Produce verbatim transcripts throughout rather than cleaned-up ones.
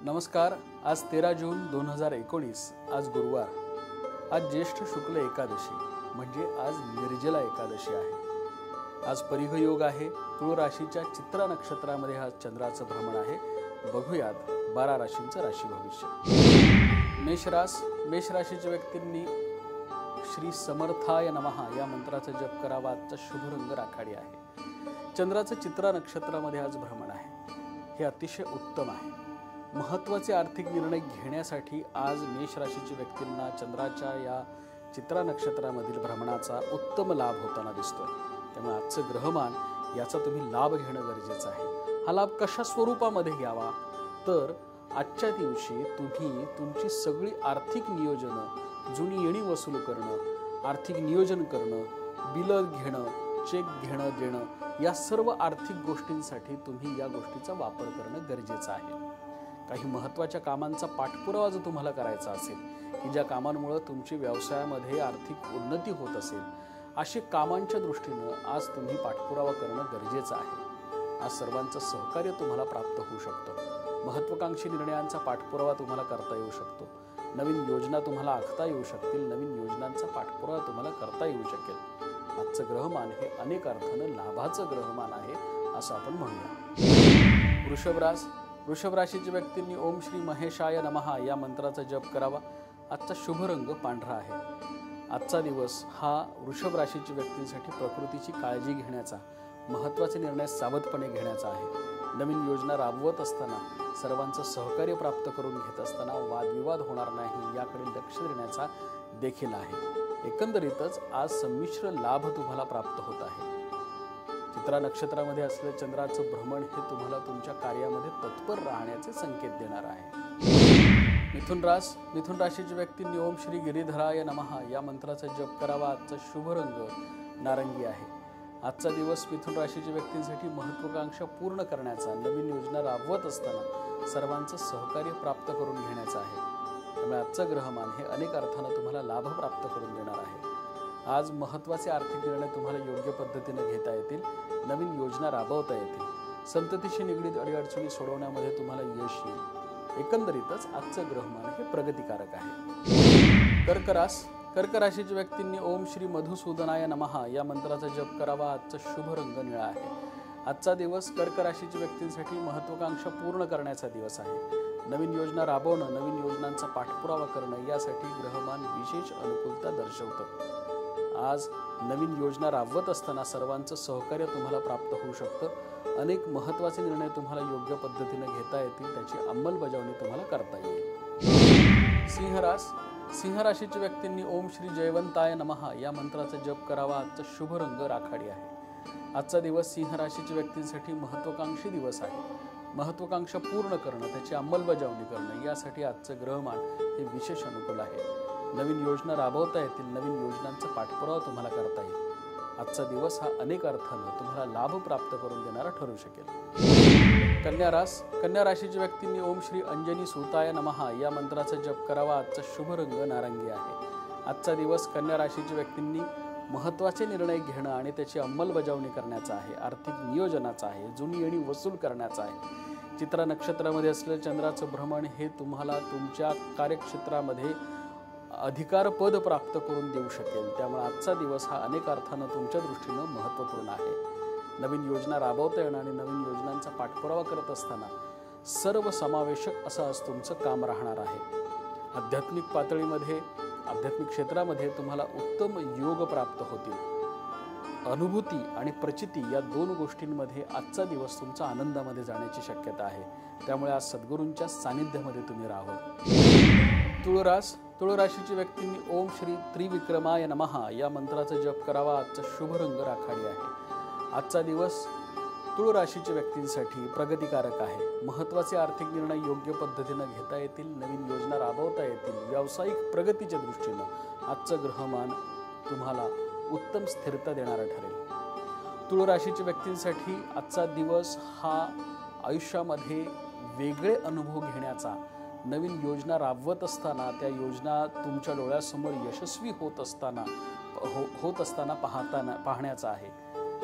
नमस्कार। आज तेरा जून दोन हजार एकोणीस, आज गुरुवार, आज ज्येष्ठ शुक्ल एकादशी म्हणजे आज निर्जला एकादशी आहे। आज परिघ योग आहे। तुळ राशीच्या चित्रा नक्षत्रामध्ये आज चंद्राचं भ्रमण आहे। बघूयात बारा राशींचं राशी भविष्य। मेष रास मेष राशीच्या व्यक्तींनी श्री समर्थाय नमः या मंत्राचा जप करावा। आजचा शुभ रंग राखाडी आहे। चंद्राचं चित्रा नक्षत्रामध्ये आज भ्रमण आहे, हे अतिशय उत्तम आहे। महत्त्वाचे आर्थिक निर्णय घेण्यासाठी आज मेष राशीच्या व्यक्तींना चंद्राच्या या चित्रा नक्षत्रामधील भ्रमणाचा उत्तम लाभ होताना दिसतोय। त्यामुळे आजचं ग्रहमान याचा तुम्ही लाभ घेणं गरजेचं आहे। हा लाभ कशा स्वरूपामध्ये घ्यावा तर आजच्या दिवशी तुम्ही तुमची सगळी आर्थिक नियोजनं, जुनी येणी वसूल करणं, आर्थिक नियोजन करणं, बिल घेणं, चेक घेणं देणं या सर्व आर्थिक गोष्टींसाठी तुम्ही या गोष्टीचा वापर करणं गरजेचं आहे। काही महत्त्वाच्या कामांचा पाठपुरावा जर तुम्हाला करायचा असेल की ज्या कामांमुळे तुमची व्यवसायामध्ये आर्थिक उन्नती होत असेल, अशी कामांच्या दृष्टीनं आज तुम्ही पाठपुरावा करणं गरजेचं आहे। आज सर्वांचं सहकार्य तुम्हाला प्राप्त होऊ शकतं। महत्त्वाकांक्षी निर्णयांचा पाठपुरावा तुम्हाला करता येऊ शकतो। नवीन योजना तुम्हाला आखता येऊ शकतील। नवीन योजनांचा पाठपुरावा तुम्हाला करता येऊ शकेल। आजचं ग्रहमान हे अनेक अर्थानं लाभाचं ग्रहमान आहे असं आपण म्हणूया। वृषभ रास वृषभ राशीच्या व्यक्तींनी ओम श्री महेशाय नमः या मंत्राचा जप करावा। आजचा शुभ रंग पांढरा आहे। आजचा दिवस हा वृषभ राशीच्या व्यक्तींसाठी प्रकृतीची काळजी घेण्याचा, महत्त्वाचे निर्णय सावधपणे घेण्याचा आहे। नवीन योजना राबवत असताना, सर्वांचं सहकार्य प्राप्त करून घेत असताना वादविवाद होणार नाही याकडे लक्ष देण्याचा देखील आहे। एकंदरीतच आज संमिश्र लाभ तुम्हाला प्राप्त होत आहे। चित्रा नक्षत्रामध्ये असलेलं चंद्राचं भ्रमण हे तुम्हाला तुमच्या कार्यामध्ये तत्पर राहण्याचे संकेत देणार आहे। मिथुन रास मिथुन राशीच्या व्यक्तींनी ओम श्री गिरीधराय नमः या मंत्राचा जप करावा। आजचा शुभ रंग नारंगी आहे। आजचा दिवस मिथुन राशीच्या व्यक्तींसाठी महत्त्वाकांक्षा पूर्ण करण्याचा, नवीन योजना राबवत असताना सर्वांचं सहकार्य प्राप्त करून घेण्याचा आहे। त्यामुळे आजचं ग्रहमान हे अनेक अर्थानं तुम्हाला लाभ प्राप्त करून देणार आहे। आज महत्त्वाचे आर्थिक निर्णय तुम्हाला योग्य पद्धतीने घेता येतील। नवीन योजना राबवता येतील। संततीशी निगडीत अडीअडचणी सोडवण्यामध्ये तुम्हाला यश येईल। एकंदरीतच आजचं ग्रहमान हे प्रगतिकारक आहे। कर्क रास कर्क राशीच्या व्यक्तींनी ओम श्री मधुसूदनाय नमः या मंत्राचा जप करावा। आजचा शुभ रंग निळा आहे। आजचा दिवस कर्क राशीच्या व्यक्तींसाठी महत्त्वाकांक्षा पूर्ण करण्याचा दिवस आहे। नवीन योजना राबवणं, नवीन योजनांचा पाठपुरावा करणं यासाठी ग्रहमान विशेष अनुकूलता दर्शवतं। आज नवीन योजना राबवत असताना सर्वांचं सहकार्य तुम्हाला प्राप्त होऊ शकतं। अनेक महत्त्वाचे निर्णय तुम्हाला योग्य पद्धतीने घेता येतील, त्याची अंमलबजावणी तुम्हाला करता येईल। सिंह रास सिंह राशीच्या व्यक्तींनी ओम श्री जयवंताय नमः या मंत्राचा जप करावा। आजचा शुभ रंग राखाडी आहे। आजचा दिवस सिंह राशीच्या व्यक्तींसाठी महत्त्वाकांक्षी दिवस आहे। महत्त्वाकांक्षा पूर्ण करणं, त्याची अंमलबजावणी करणं यासाठी आजचं ग्रहमान हे विशेष अनुकूल आहे। नवीन योजना राबवता येतील। नवीन योजनांचा पाठपुरावा तुम्हाला करता येईल। आजचा दिवस हा अनेक अर्थानं तुम्हाला लाभ प्राप्त करून देणारा ठरू शकेल। कन्या रास कन्या राशीच्या व्यक्तींनी ओम श्री अंजनी सुताय नमः या मंत्राचा जप करावा। आजचा शुभ रंग नारंगी आहे। आजचा दिवस कन्या राशीच्या व्यक्तींनी महत्त्वाचे निर्णय घेणं आणि त्याची अंमलबजावणी करण्याचा आहे। आर्थिक नियोजनाचा आहे। जुनी येणी वसूल करण्याचा आहे। चित्रा नक्षत्रामध्ये असलेलं चंद्राचं भ्रमण हे तुम्हाला तुमच्या कार्यक्षेत्रामध्ये अधिकार पद प्राप्त करून देऊ शकेल। त्यामुळे आजचा दिवस हा अनेक अर्थानं तुमच्या दृष्टीनं महत्त्वपूर्ण आहे। नवीन योजना राबवता येणं आणि नवीन योजनांचा पाठपुरावा करत असताना सर्व समावेशक असं आज तुमचं काम राहणार आहे। आध्यात्मिक पातळीमध्ये, आध्यात्मिक क्षेत्रामध्ये तुम्हाला उत्तम योग प्राप्त होतील। अनुभूती आणि प्रचिती या दोन गोष्टींमध्ये आजचा दिवस तुमचा आनंदामध्ये जाण्याची शक्यता आहे। त्यामुळे आज सद्गुरूंच्या सानिध्यामध्ये तुम्ही राहावं। तुळ रास तुळ राशीच्या व्यक्तींनी ओम श्री त्रिविक्रमाय नमः या मंत्राचा जप करावा। आजचा शुभ रंग राखाडी आहे। आजचा दिवस तुळ राशीच्या व्यक्तींसाठी प्रगतिकारक आहे। महत्त्वाचे आर्थिक निर्णय योग्य पद्धतीने घेता येतील। नवीन योजना राबवता येतील। व्यावसायिक प्रगतीच्या दृष्टीनं आजचं ग्रहमान तुम्हाला उत्तम स्थिरता देणारा ठरेल। तुळ राशीच्या व्यक्तींसाठी आजचा दिवस हा आयुष्यामध्ये वेगळे अनुभव घेण्याचा, नवीन योजना राबवत असताना त्या योजना तुमच्या डोळ्यासमोर यशस्वी होत असताना हो होत असताना पाहताना पाहण्याचा आहे।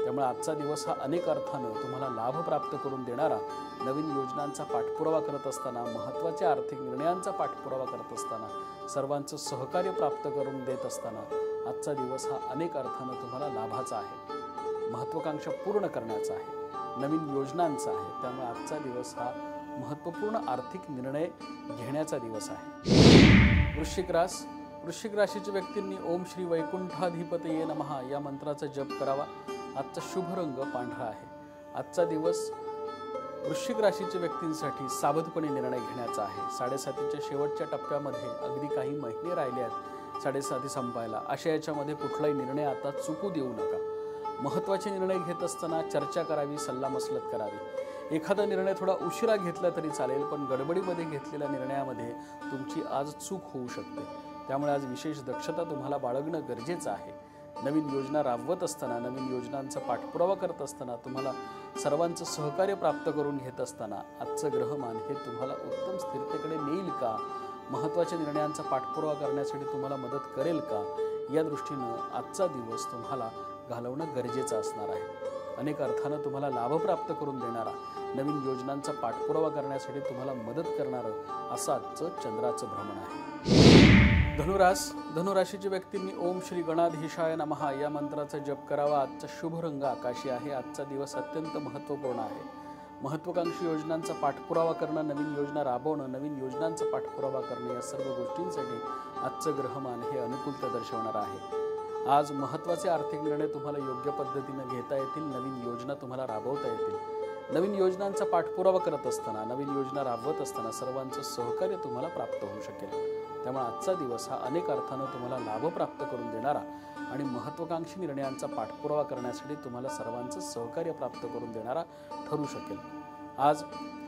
त्यामुळे आजचा दिवस हा अनेक अर्थानं तुम्हाला लाभ प्राप्त करून देणारा, नवीन योजनांचा पाठपुरावा करत असताना, महत्त्वाच्या आर्थिक निर्णयांचा पाठपुरावा करत असताना, सर्वांचं सहकार्य प्राप्त करून देत असताना आजचा दिवस हा अनेक अर्थानं तुम्हाला लाभाचा आहे, महत्त्वाकांक्षा पूर्ण करण्याचा आहे, नवीन योजनांचा आहे। त्यामुळे आजचा दिवस हा महत्त्वपूर्ण आर्थिक निर्णय घेण्याचा दिवस आहे। वृश्चिक रास वृश्चिक राशीच्या व्यक्तींनी ओम श्री वैकुंठाधिपतये नमः या मंत्राचा जप करावा। आजचा शुभ रंग पांढरा आहे। आजचा दिवस वृश्चिक राशीच्या व्यक्तींसाठी सावधपणे निर्णय घेण्याचा आहे। साडेसातीच्या शेवटच्या टप्प्यामध्ये अगदी काही महिने राहिले आहेत साडेसाती संपायला, अशा याच्यामध्ये कुठलाही निर्णय आता चुकू देऊ नका। महत्त्वाचे निर्णय घेत असताना चर्चा करावी, सल्लामसलत करावी। एखादा निर्णय थोडा उशिरा घेतला तरी चालेल, पण गडबडीमध्ये घेतलेल्या निर्णयामध्ये तुमची आज चूक होऊ शकते। त्यामुळे आज विशेष दक्षता तुम्हाला बाळगणं गरजेचं आहे। नवीन योजना राबवत असताना, नवीन योजनांचा पाठपुरावा करत असताना, तुम्हाला सर्वांचं सहकार्य प्राप्त करून घेत असताना आजचं ग्रहमान हे तुम्हाला उत्तम स्थिरतेकडे नेईल का, महत्त्वाच्या निर्णयांचा पाठपुरावा करण्यासाठी तुम्हाला मदत करेल का, या दृष्टीनं आजचा दिवस तुम्हाला घालवणं गरजेचं असणार आहे। अनेक अर्थानं तुम्हाला लाभ प्राप्त करून देणारा, नवीन योजनांचा पाठपुरावा करण्यासाठी तुम्हाला मदत करणारं असं आजचं चंद्राचं भ्रमण आहे। धनुरास धनुराशीच्या व्यक्तींनी ओम श्री गणाधीशाय नमः या मंत्राचा जप करावा। आजचा शुभ रंग आकाशी आहे। आजचा दिवस अत्यंत महत्त्वपूर्ण आहे। महत्त्वाकांक्षी योजनांचा पाठपुरावा करणं, नवीन योजना राबवणं, नवीन योजनांचा पाठपुरावा करणे, या सर्व गोष्टींसाठी आजचं ग्रहमान हे अनुकूलता दर्शवणार आहे। आज महत्त्वाचे आर्थिक निर्णय तुम्हाला योग्य पद्धतीने घेता येतील, नवीन योजना तुम्हाला राबवता येतील। नवीन योजनांचा पाठपुरावा करत असताना, नवीन योजना राबवत असताना सर्वांचं सहकार्य तुम्हाला प्राप्त होऊ शकेल। त्यामुळे आजचा दिवस हा अनेक अर्थानं तुम्हाला लाभ प्राप्त करून देणारा आणि महत्त्वाकांक्षी निर्णयांचा पाठपुरावा करण्यासाठी तुम्हाला सर्वांचं सहकार्य प्राप्त करून देणारा ठरू शकेल। आज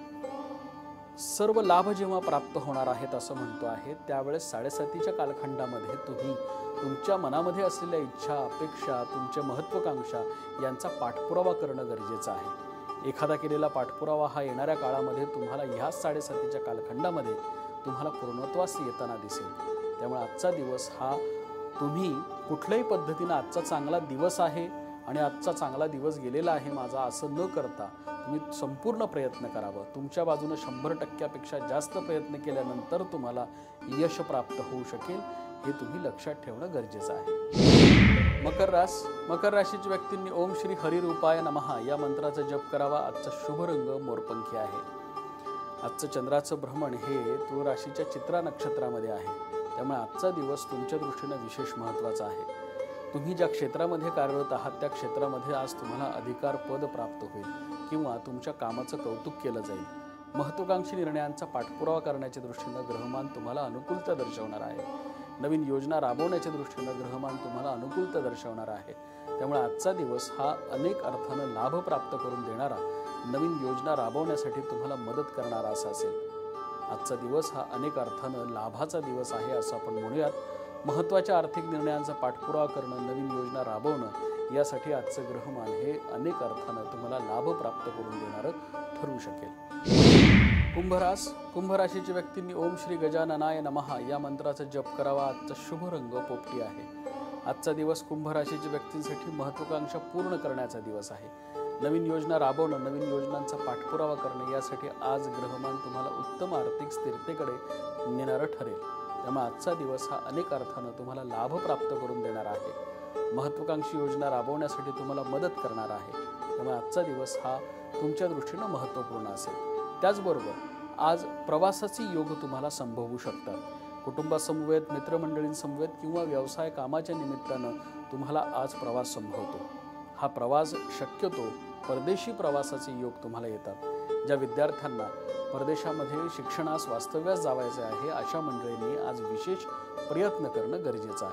सर्व लाभ जेव्हा प्राप्त होणार आहेत असं म्हणतो आहे, त्यावेळेस साडेसातीच्या कालखंडामध्ये तुम्ही तुमच्या मनामध्ये असलेल्या इच्छा, अपेक्षा, तुमच्या महत्त्वाकांक्षा यांचा पाठपुरावा करणं गरजेचं आहे। एखादा केलेला पाठपुरावा हा येणाऱ्या काळामध्ये तुम्हाला ह्याच साडेसातीच्या कालखंडामध्ये तुम्हाला पूर्णत्वास येताना दिसेल। त्यामुळे आजचा दिवस हा तुम्ही कुठल्याही पद्धतीने आजचा चांगला दिवस आहे आणि आजचा चांगला दिवस गेलेला आहे माझा असं न करता तुम्ही संपूर्ण प्रयत्न करावं। तुमच्या बाजूने शंभर टक्क्यापेक्षा जास्त प्रयत्न केल्यानंतर तुम्हाला यश प्राप्त होऊ शकेल, हे तुम्ही लक्षात ठेवणं गरजेचं आहे। मकर रास मकर राशीच्या व्यक्तींनी ओम श्री हरिरूपाय नमः या मंत्राचा जप करावा। आजचा शुभ रंग मोरपंखी आहे। आजचं चंद्राचं भ्रमण हे तुळ राशीच्या चित्रा नक्षत्रामध्ये आहे। त्यामुळे आजचा दिवस तुमच्या दृष्टीने विशेष महत्त्वाचा आहे। तुम्ही ज्या क्षेत्रामध्ये कार्यरत आहात त्या क्षेत्रामध्ये आज तुम्हाला अधिकार पद प्राप्त होईल किंवा तुमच्या कामाचं कौतुक केलं जाईल। महत्त्वाकांक्षी निर्णयांचा पाठपुरावा करण्याच्या दृष्टीनं ग्रहमान तुम्हाला अनुकूलता दर्शवणार आहे। नवीन योजना राबवण्याच्या दृष्टीनं ग्रहमान तुम्हाला अनुकूलता दर्शवणार आहे। त्यामुळे आजचा दिवस हा अनेक अर्थानं लाभ प्राप्त करून देणारा, नवीन योजना राबवण्यासाठी तुम्हाला मदत करणारा असा असेल। आजचा दिवस हा अनेक अर्थानं लाभाचा दिवस आहे असं आपण म्हणूयात। महत्त्वाच्या आर्थिक निर्णयांचा पाठपुरावा करणं, नवीन योजना राबवणं यासाठी आजचं ग्रहमान हे अनेक अर्थानं तुम्हाला लाभ प्राप्त करून देणारं ठरू शकेल। कुंभरास कुंभ राशीच्या व्यक्तींनी ओम श्री गजाननाय नमः या मंत्राचा जप करावा। आजचा शुभ रंग पोपटी आहे। आजचा दिवस कुंभ राशीच्या व्यक्तींसाठी महत्त्वाकांक्षा पूर्ण करण्याचा दिवस आहे। नवीन योजना राबवणं, नवीन योजनांचा पाठपुरावा करणं यासाठी आज ग्रहमान तुम्हाला उत्तम आर्थिक स्थिरतेकडे नेणारं ठरेल। त्यामुळे आजचा दिवस हा अनेक अर्थानं तुम्हाला लाभ प्राप्त करून देणार आहे। महत्त्वाकांक्षी योजना राबवण्यासाठी तुम्हाला मदत करणार आहे। त्यामुळे आजचा दिवस हा तुमच्या दृष्टीनं महत्त्वपूर्ण असेल। त्याचबरोबर आज प्रवासाचे योग तुम्हाला संभवू शकतात। कुटुंबासमवेत, मित्रमंडळींसमवेत किंवा व्यवसाय कामाच्या निमित्तानं तुम्हाला आज प्रवास संभवतो। हा प्रवास शक्यतो परदेशी प्रवासाचे योग तुम्हाला येतात। ज्या विद्यार्थ्यांना परदेशामध्ये शिक्षणास, वास्तव्यास जावायचे आहे अशा मंडळींनी आज विशेष प्रयत्न करणं गरजेचं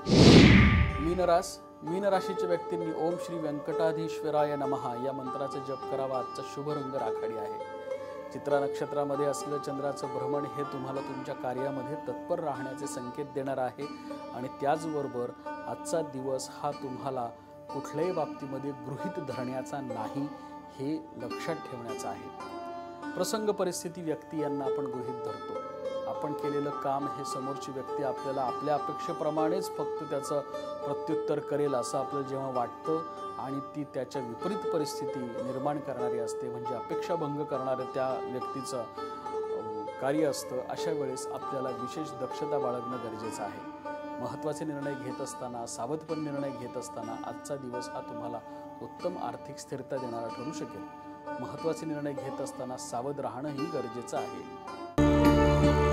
आहे। मीनरास मीन राशीच्या व्यक्तींनी ओम श्री व्यंकटाधीश्वराय नमः या मंत्राचा जप करावा। आजचा शुभ रंग राखाडी आहे। चित्रा नक्षत्रामध्ये असलेलं चंद्राचं भ्रमण हे तुम्हाला तुमच्या कार्यामध्ये तत्पर राहण्याचे संकेत देणार आहे आणि त्याचबरोबर आजचा दिवस हा तुम्हाला कुठल्याही बाबतीमध्ये गृहीत धरण्याचा नाही हे लक्षात ठेवण्याचा आहे। प्रसंग, परिस्थिती, व्यक्ती यांना आपण गृहीत धरतो. आपण केलेलं काम हे समोरची व्यक्ती आपल्याला आपल्या अपेक्षेप्रमाणेच फक्त त्याचं प्रत्युत्तर करेल असं आपल्याला जेव्हा वाटतं आणि ती त्याच्या विपरीत परिस्थिती निर्माण करणारी असते, म्हणजे अपेक्षाभंग करणारं त्या व्यक्तीचं कार्य असतं, अशा वेळेस आपल्याला विशेष दक्षता बाळगणं गरजेचं आहे. महत्त्वाचे निर्णय घेत असताना, सावधपणे निर्णय घेत असताना आजचा दिवस हा तुम्हाला उत्तम आर्थिक स्थिरता देणारा ठरू शकेल. महत्त्वाचे निर्णय घेत असताना सावध राहणंही गरजेचं आहे.